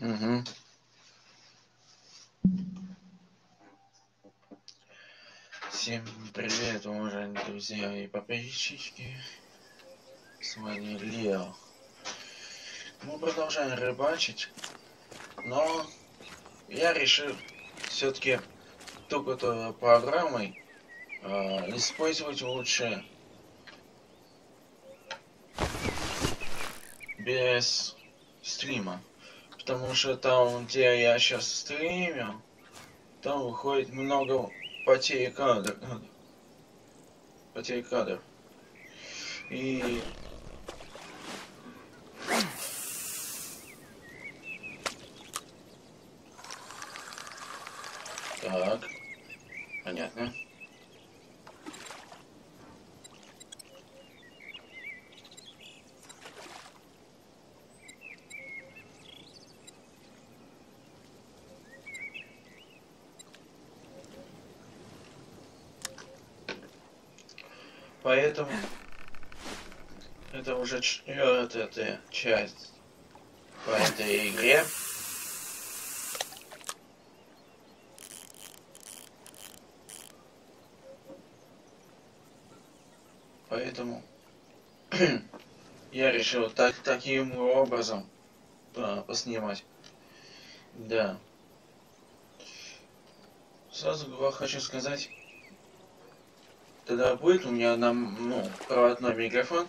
Угу. Всем привет, уважаемые друзья и подписчики. С вами Лео. Мы продолжаем рыбачить, но я решил все-таки только программой использовать лучше без стрима. Потому что там, где я сейчас стримил, там выходит много потерь кадров. И так, понятно. Поэтому это уже четвертая часть по этой игре. Поэтому я решил таким образом поснимать. Да. Сразу хочу сказать, тогда будет у меня проводной микрофон.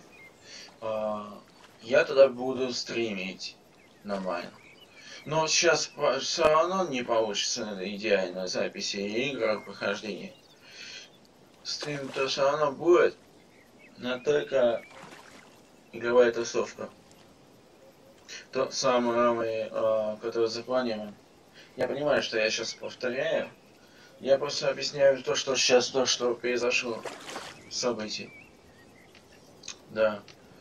Я тогда буду стримить нормально. Но сейчас все равно не получится идеально записи игр прохождения. Стрим-то все равно будет, но только игровая тусовка. Тот самый, который запланирован. Я понимаю, что я сейчас повторяю. Я просто объясняю то, что сейчас, то, что произошло. Событие. Да.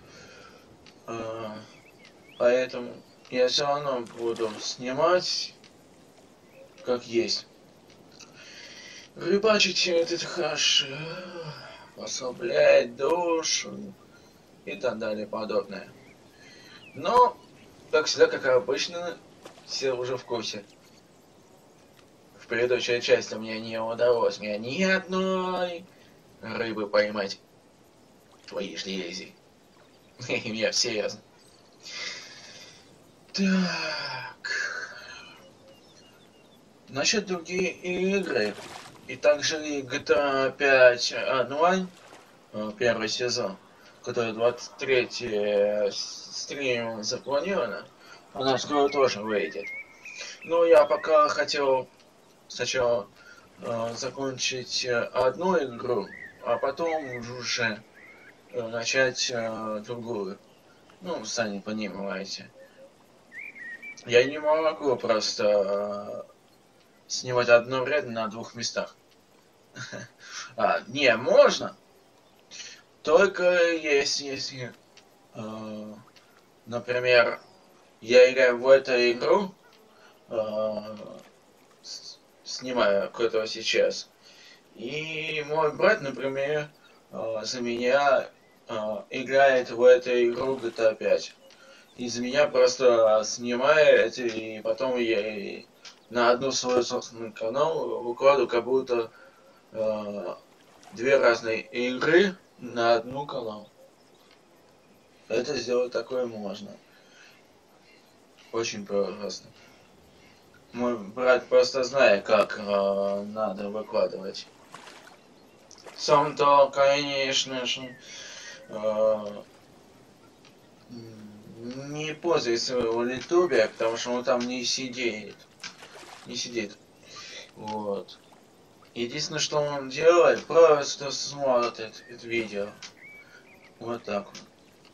Поэтому я все равно буду снимать как есть. Рыбачить это хорошо. Расслабляет душу и так далее подобное. Но, как всегда, как обычно, все уже в курсе. В предыдущей части мне не удалось ни одной рыбы поймать. Твои желези. Я серьезно. Так. Насчет другие игры. И также и GTA 5 онлайн, первый сезон, который 23 стрим запланировано, она скоро тоже выйдет. Но я пока хотел сначала закончить одну игру, а потом уже начать другую. Ну, сами понимаете. Я не могу просто снимать одновременно на двух местах. Не, можно. Только если, например, я играю в эту игру, снимаю которую сейчас, и мой брат, например, за меня играет в эту игру GTA 5. И за меня просто снимает, и потом я на одну свою собственный канал выкладываю как будто две разные игры на одну канал. Это сделать такое можно. Очень просто. Мой брат просто знает, как надо выкладывать. Сам-то, конечно же, не пользуется в Ютубе, потому что он там не сидит. Вот. Единственное, что он делает, просто смотрит это видео. Вот так вот.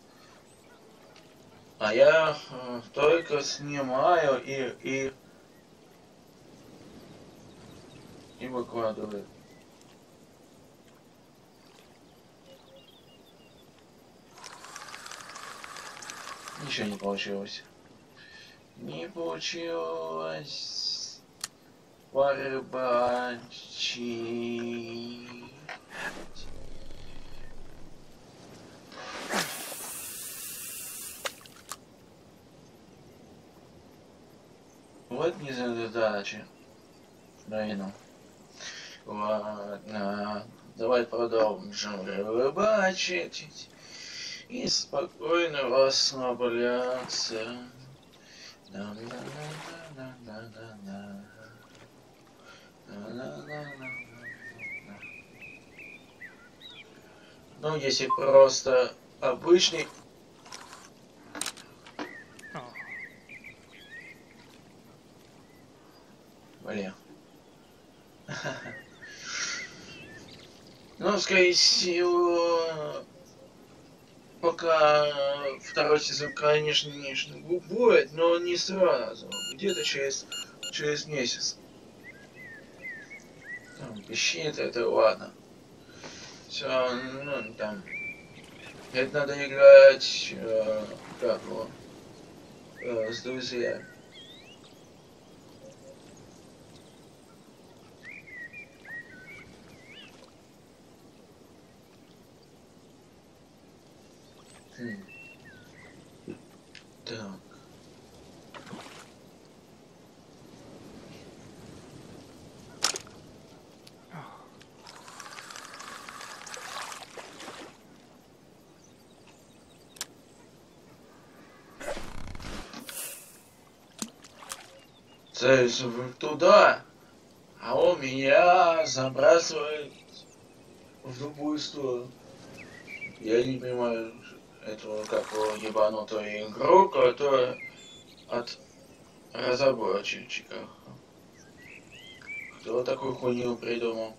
А я только снимаю и выкладываю. Ничего не получилось. Не получилось порыбачить. Вот не задача. Наверное. Ладно. Давай продолжим рыбачить. И спокойно расслабляться. На-на-на-на-на-на-на. На-на-на-на-на-на. Ну, если просто обычный... Блин. Ну, скорее всего, пока второй сезон, конечно, будет, но не сразу. Где-то через месяц. Там пищит, это ладно. Все, ну, там... Это надо играть, как его, с друзьями. Так. Цель туда, а он меня забрасывает в другую сторону. Я не понимаю этого какого ебанутого игру, которая от разработчика. Кто такую хуйню придумал?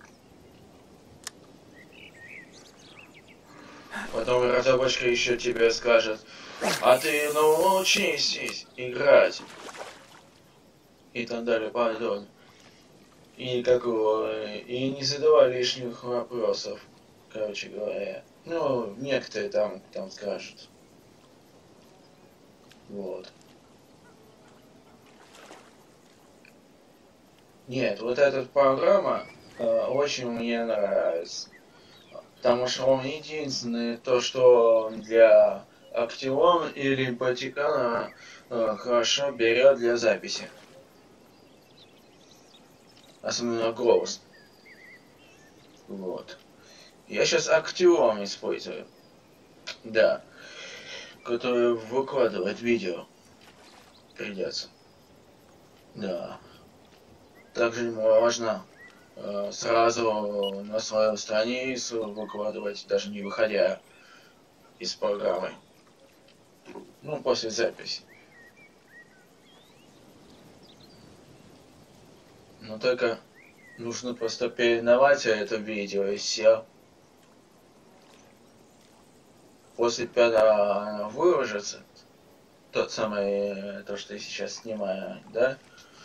Потом разработчик еще тебе скажет, а ты научись играть. И так далее, пардон. И и не задавай лишних вопросов, короче говоря. Ну, некоторые там скажут. Вот. Нет, вот эта программа очень мне нравится. Потому что он единственный, то, что для Activision или Батикана хорошо берет для записи. Особенно голос. Вот. Я сейчас Activision использую. Да. Который выкладывает видео. Придется. Да. Также можно сразу на свою страницу выкладывать, даже не выходя из программы. Ну, после записи. Но только нужно просто переименовать это видео и все. После пятого выложится тот самый, то, что я сейчас снимаю, да?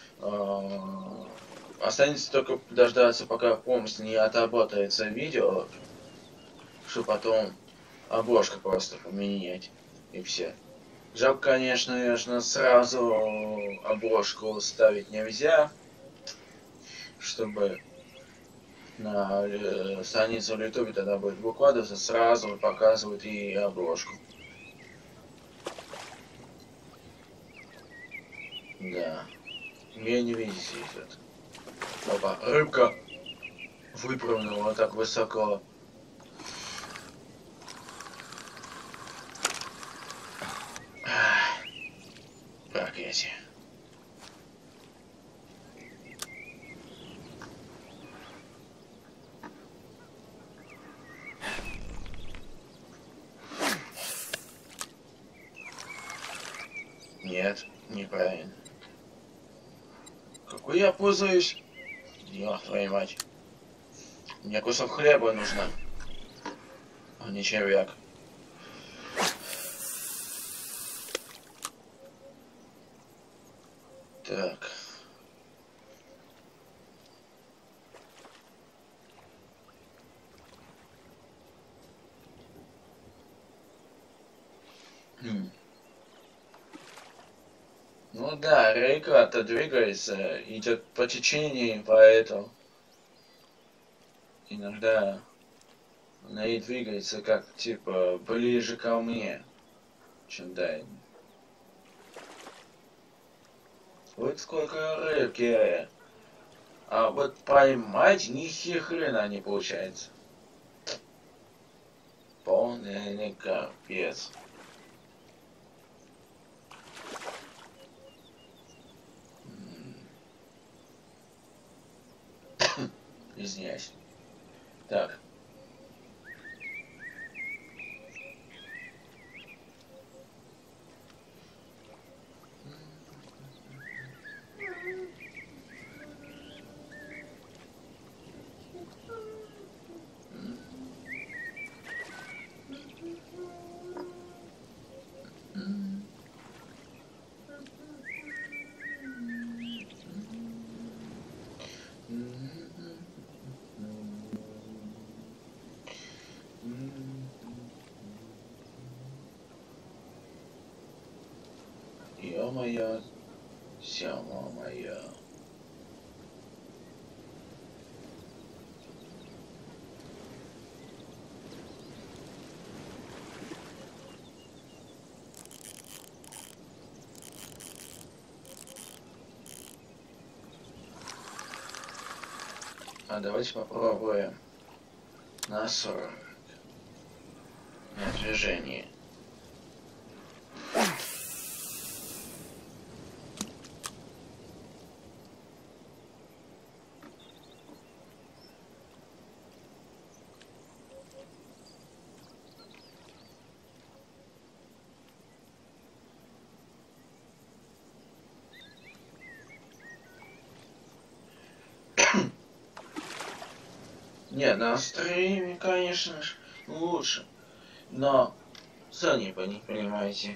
Останется только дождаться, пока полностью не отработается видео, чтобы потом обложку просто поменять, и все. Жалко, конечно, сразу обложку ставить нельзя, чтобы на страницу в YouTube тогда будет выкладываться, сразу показывают и обложку. Да. Мне не видите идет. Опа, рыбка выпрыгнула так высоко. Проклятие. Нет, неправильно. Какой я пользуюсь? Ах, твою мать. Мне кусок хлеба нужно. А не червяк. Так. Ну да, река-то двигается, идет по течению, поэтому иногда она и двигается как типа ближе ко мне, чем дальше. Вот сколько рыбки. А вот поймать ни хрена не получается. Полный капец. Извиняюсь. Так. Ё-моё, сёма моя. А давайте попробуем на 40. На движении. Нет, на стриме, конечно же, лучше. Но сами не понимаете.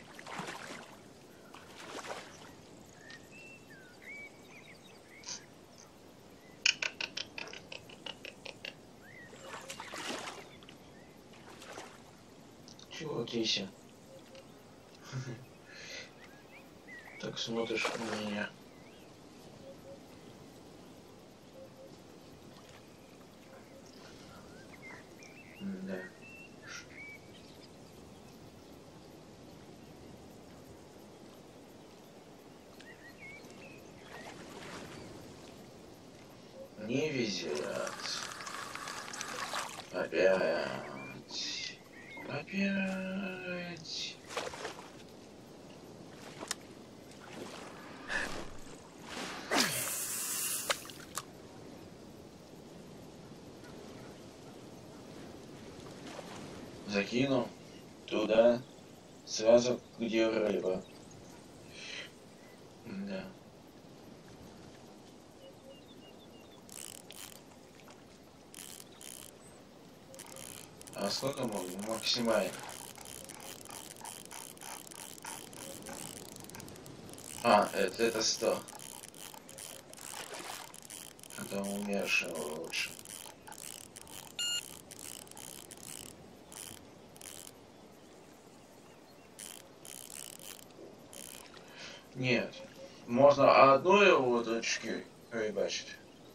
Чего ты еще? Так смотришь на меня. Да. Не везет. Опять. Опять. Закинул туда, сразу где рыба. Да. А сколько максимально? А, это 100. Это умершего лучше. Нет. Можно одной удочки рыбачить.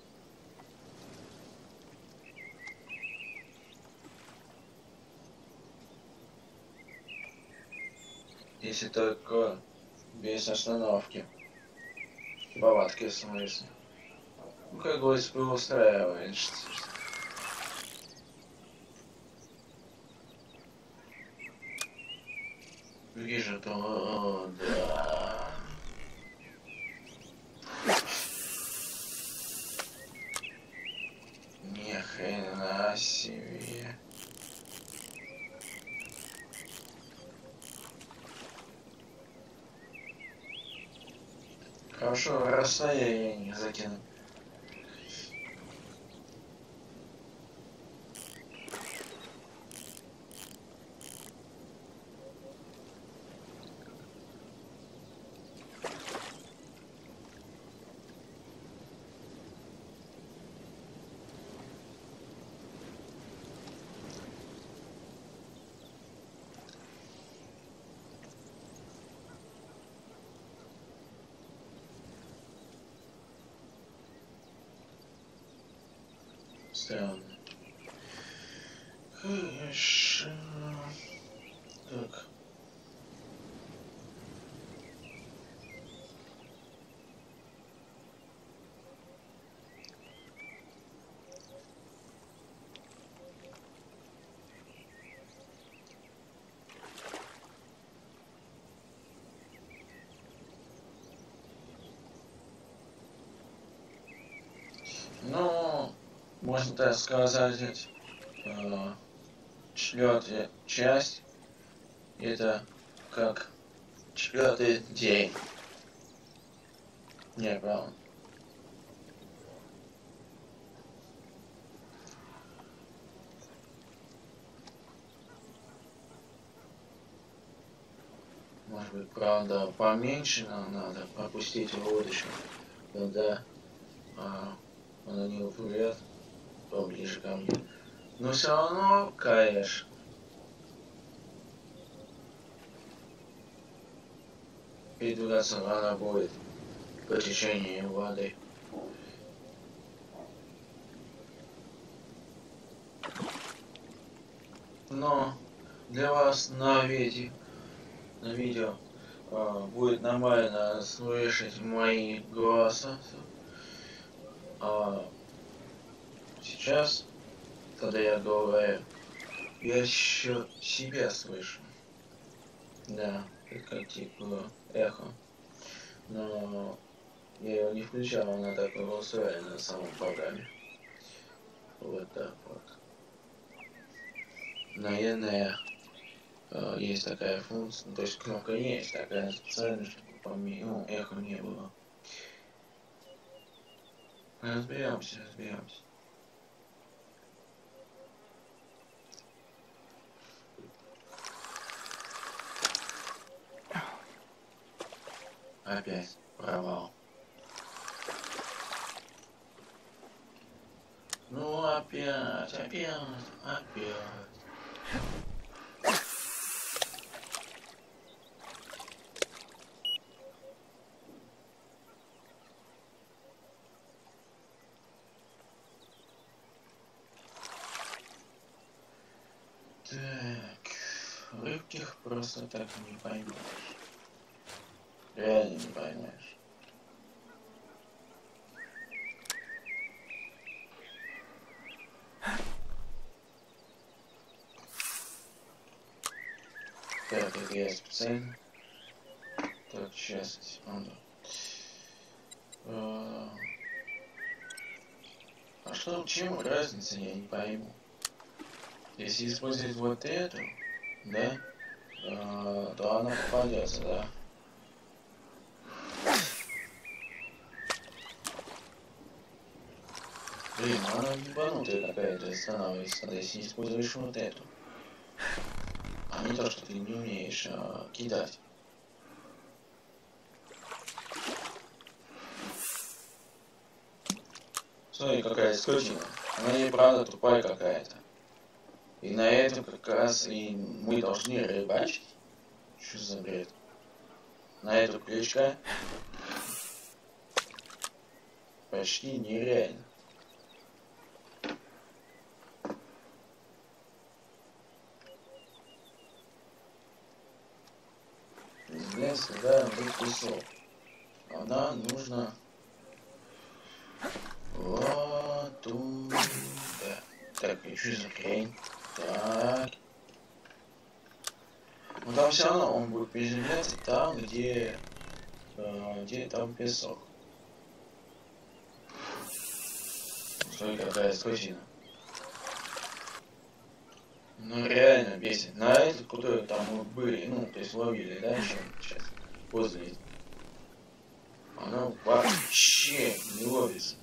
Если только без остановки. Повадки в смысле. Ну, как говорится, устраивает. Вижу, то да. Ни хрена себе. Хорошо, расстояние закину. Странно. Хорошо. Так. можно так сказать, четвертая часть, это как четвертый день. Не, правда. Может быть, правда, поменьше нам надо пропустить водочку, когда она не уплывет поближе ко мне. Но все равно, конечно, передвигаться она будет по течению воды. Но для вас на видео будет нормально слышать мои голоса. А сейчас, когда я говорю, я еще себя слышу. Да, это как типа эхо. Но я его не включал, она так устроена на самом программе. Вот так вот. Наверное, есть такая функция, то есть кнопка есть такая специальная, чтобы эхо не было. Разберемся. Опять провал. Ну опять. Так, рыбких просто так не поймешь. Реально не поймешь. Так, это я специально. Так, сейчас, секунду. А что, чем разница, я не пойму. Если использовать вот эту, да, то она попадется, да. Блин, она ебанутая какая-то останавливается, если не используешь вот эту. А не то, что ты не умеешь кидать. Смотри, какая скотина. Она и правда тупая какая-то. И на этом как раз и мы должны рыбачить. Что за бред? На эту крючка почти нереально. Из леса, да, будет песок. А нам нужно вот туда. Так, и что за хрень? Так. Но там все равно он будет приземляться там, где там песок. Смотри, какая скотина. Ну реально бесит. На эту, которые там мы были, ну, то есть ловили, да, еще сейчас, возле. Она вообще не ловится.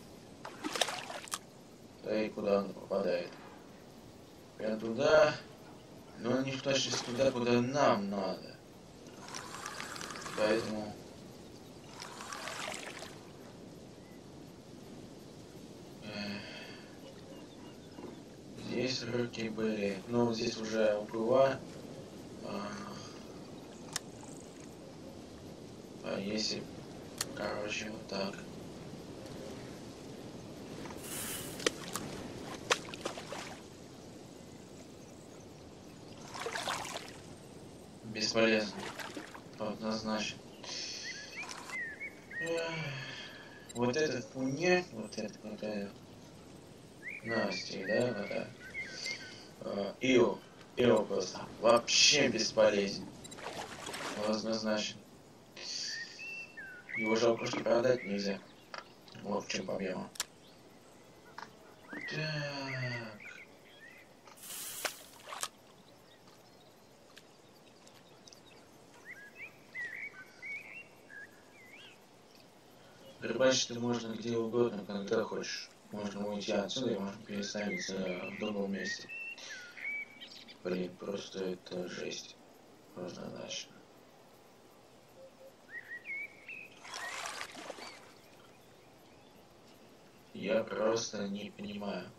Да и куда она попадает? Прям туда, но не в точности туда, куда нам надо. Поэтому... Здесь рыбки были, но здесь уже уплыла. А если, короче, вот так. Бесполезно. Однозначно. Вот этот хуйня, вот этот какая Настя, да, какая. Ил просто вообще бесполезен. Однозначно. Его жалко, что продать нельзя. Вот в чем проблема. Так. Рыбачить можно где угодно, когда хочешь. Можно уйти отсюда и можно переставиться в другом месте. Блин, просто это жесть. Однозначно. Я просто не понимаю.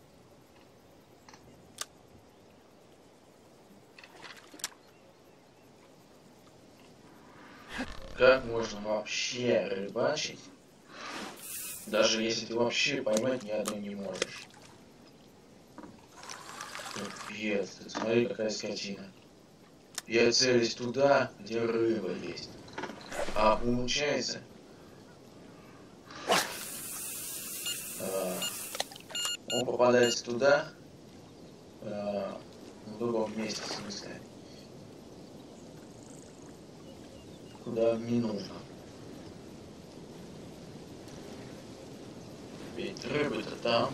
Как можно вообще рыбачить, даже если ты вообще поймать ни одной не можешь? Капец, ты смотри, какая скотина. Я целюсь туда, где рыба есть. А получается, он попадает туда, в другом месте, в смысле, куда не нужно. Ведь рыбы-то там.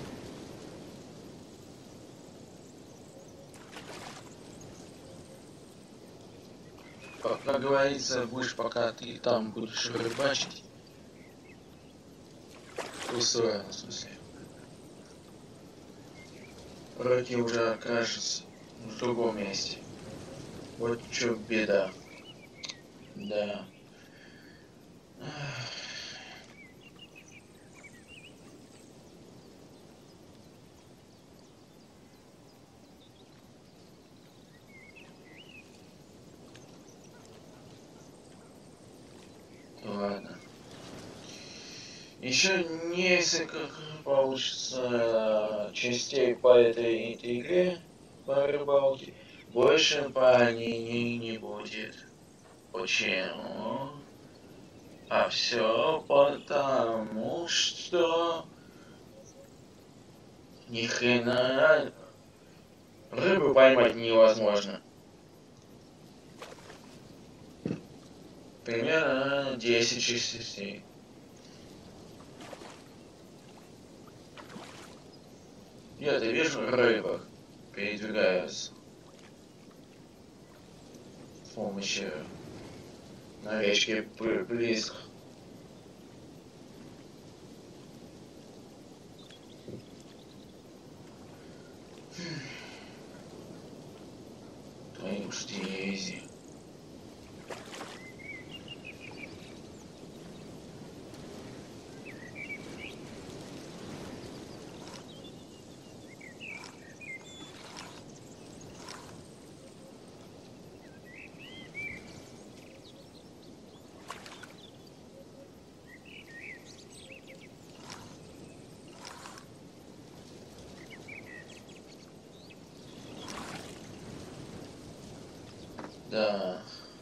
Как говорится, будешь, пока ты там будешь рыбачить, устроено, в смысле. Рыки уже окажется в другом месте. Вот чё беда. Да. Ладно. Еще несколько получится частей по этой игре, по рыбалке. Больше по ней не будет. Почему? А все потому, что ни хрена рыбу поймать невозможно. Примерно 10 частей. Я-то вижу рыбок передвигаются с помощью на речке близко. Твои уж дивизии. Да.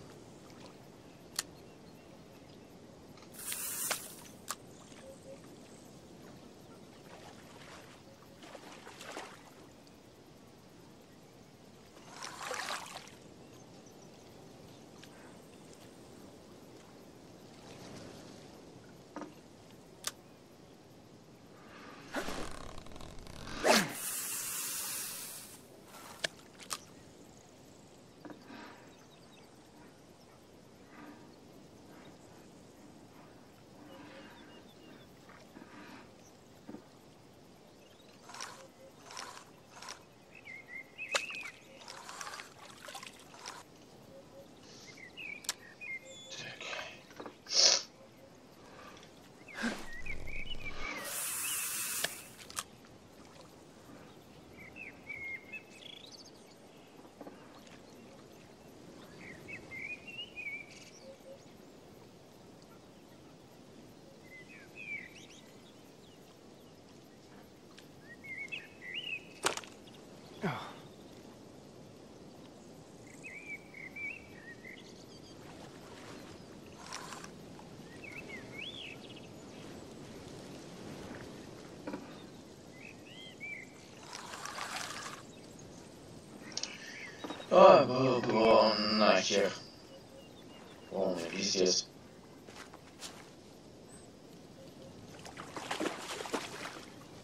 А, был бы он нахер. Полный пиздец.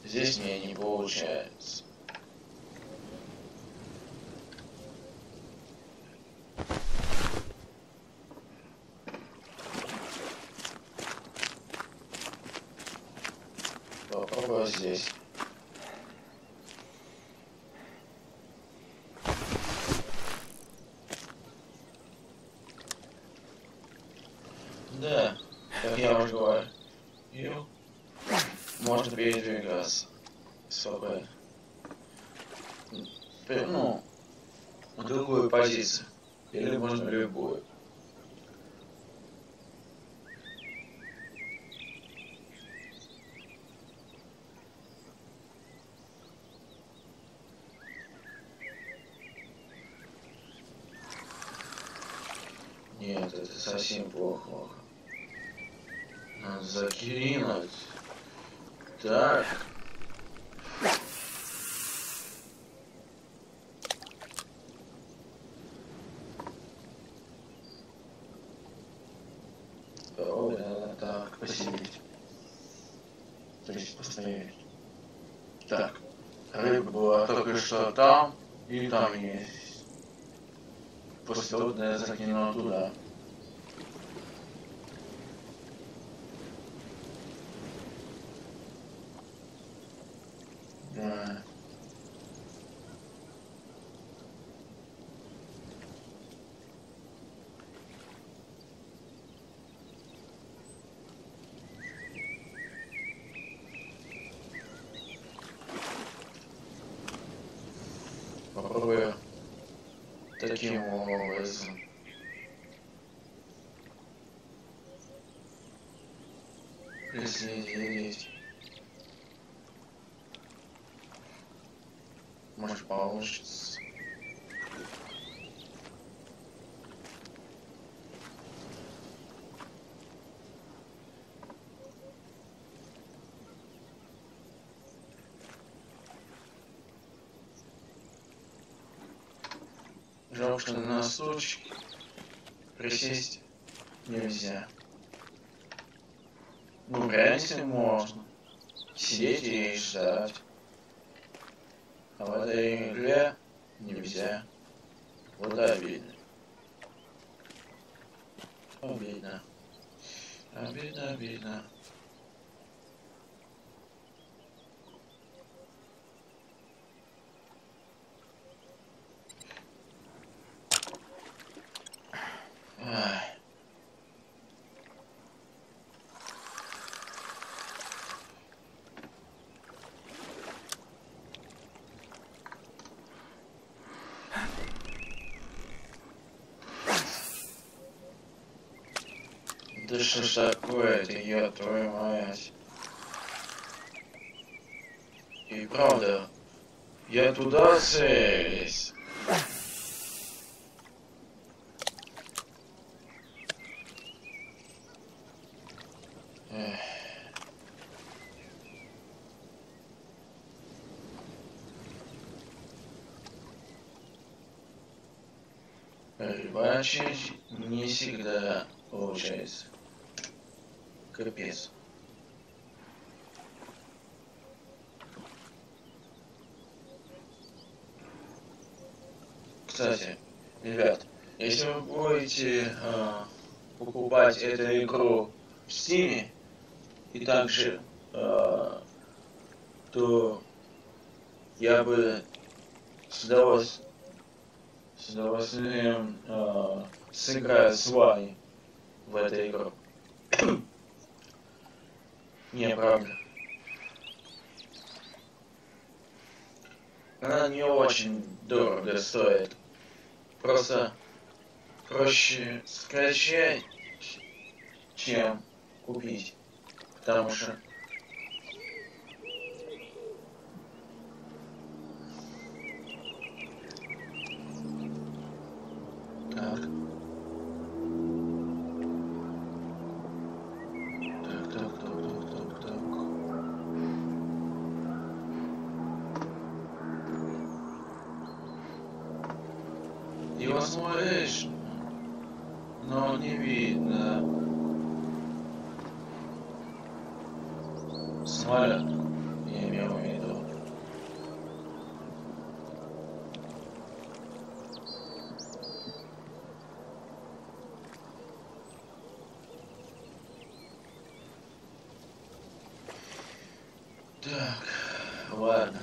Здесь мне не получается. Попробую здесь. Да, как я уже говорил, можно передвигаться спокойно. Ну, в другую позицию. Или можно любую. Нет, это совсем плохо. Надо закинуть. Так. Ой, надо так посидеть. То есть постоять. Так. Рыба была только что там и там есть. После того я закинул туда. Да. Попробую таким образом. Присоединить. Может получится. Жалко, что на стульчик присесть нельзя. Ну, в реальности можно сидеть и ждать. А в этой игре нельзя. Вот обидно. Обидно. Обидно, обидно. Ай. Да что ж такое-то, я твою мать. И правда, я туда целюсь. Рыбачить не всегда получается. Капец. Кстати, ребят, если вы будете покупать эту игру в Steam и также, то я бы с удовольствием сыграю с вами в эту игру. Не, правда. Она не очень дорого стоит. Просто проще скачать, чем купить. Потому что так. Его смотришь, но не видно. Самолет. Я имел в виду. Так, ладно.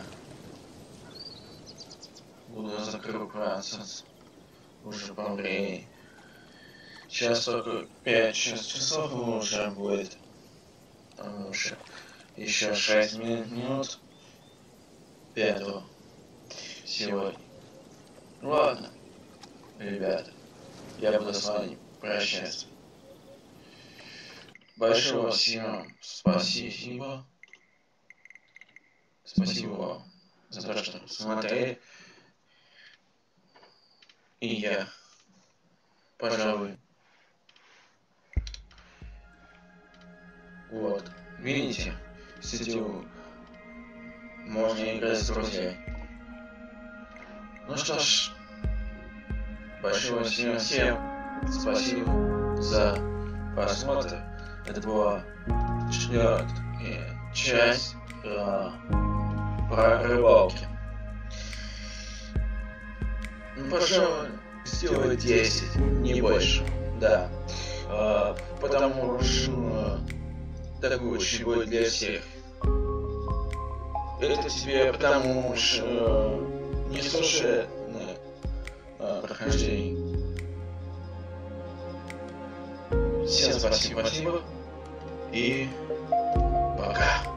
Буду закрываться. Уже по времени. Сейчас только 5 часов уже будет. Уже еще 6 минут. 5 сегодня. Ладно, ребята. Я буду с вами прощаться. Большое всем спасибо. Спасибо вам за то, что смотрели. И я, пожалуй, вот, видите, сетью можно играть с друзьями. Ну что ж, большое всем спасибо за просмотр. Это была 4-я часть про рыбалки. Ну, пожалуй, сделать 10, не больше, да. Потому что так лучше будет для всех. Это тебе потому что не слушает прохождение. Всем спасибо и пока.